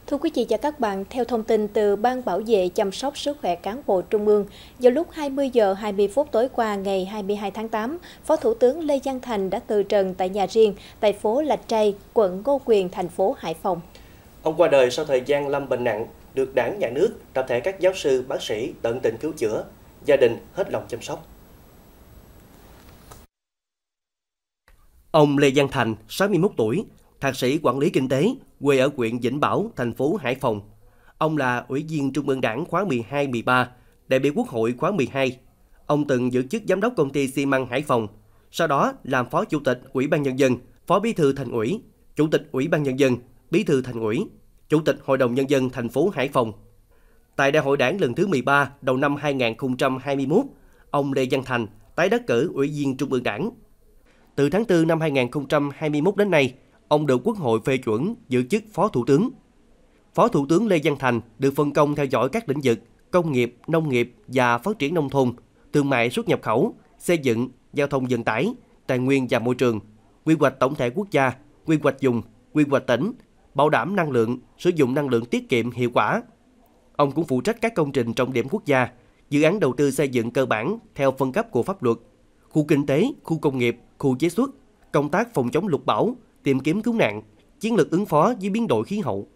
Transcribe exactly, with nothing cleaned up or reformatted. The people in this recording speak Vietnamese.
Thưa quý vị và các bạn, theo thông tin từ Ban Bảo vệ chăm sóc sức khỏe cán bộ Trung ương, vào lúc hai mươi giờ hai mươi phút tối qua ngày hai mươi hai tháng tám, Phó Thủ tướng Lê Văn Thành đã từ trần tại nhà riêng tại phố Lạch Tray, quận Ngô Quyền, thành phố Hải Phòng. Ông qua đời sau thời gian lâm bệnh nặng, được Đảng, Nhà nước, tập thể các giáo sư, bác sĩ tận tình cứu chữa, gia đình hết lòng chăm sóc. Ông Lê Văn Thành, sáu mươi mốt tuổi, thạc sĩ quản lý kinh tế, quê ở huyện Vĩnh Bảo, thành phố Hải Phòng. Ông là Ủy viên Trung ương Đảng khóa mười hai mười ba, đại biểu Quốc hội khóa mười hai. Ông từng giữ chức giám đốc công ty xi măng Hải Phòng, sau đó làm phó chủ tịch Ủy ban Nhân dân, phó bí thư Thành ủy, chủ tịch Ủy ban Nhân dân, bí thư Thành ủy, chủ tịch Hội đồng Nhân dân thành phố Hải Phòng. Tại Đại hội Đảng lần thứ mười ba đầu năm hai nghìn không trăm hai mươi mốt, ông Lê Văn Thành tái đắc cử Ủy viên Trung ương Đảng. Từ tháng tư năm hai nghìn không trăm hai mươi mốt đến nay, ông được Quốc hội phê chuẩn giữ chức Phó Thủ tướng. Phó Thủ tướng Lê Văn Thành được phân công theo dõi các lĩnh vực công nghiệp, nông nghiệp và phát triển nông thôn, thương mại xuất nhập khẩu, xây dựng, giao thông vận tải, tài nguyên và môi trường, quy hoạch tổng thể quốc gia, quy hoạch vùng, quy hoạch tỉnh, bảo đảm năng lượng, sử dụng năng lượng tiết kiệm hiệu quả. Ông cũng phụ trách các công trình trọng điểm quốc gia, dự án đầu tư xây dựng cơ bản theo phân cấp của pháp luật, khu kinh tế, khu công nghiệp, khu chế xuất, công tác phòng chống lụt bão, tìm kiếm cứu nạn, chiến lược ứng phó với biến đổi khí hậu.